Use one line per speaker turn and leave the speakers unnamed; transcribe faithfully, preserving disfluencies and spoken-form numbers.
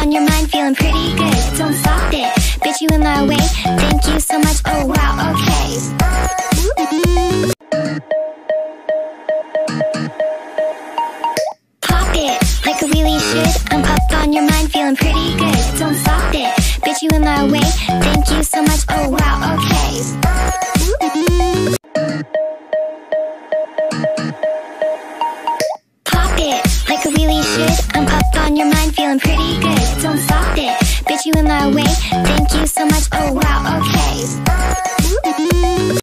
on your mind, feeling pretty good. Don't stop it, bitch, you in my way. Thank you so much, oh wow, okay. Pop it, like I really should. I'm popped on your mind, feeling pretty good. Don't stop it, bitch, you in my way. Thank you so much, oh wow, okay. Pop it, like I really should. I'm popped on your mind, feeling pretty good. Don't stop it, bitch, you in my way. Thank you so much, oh wow, okay.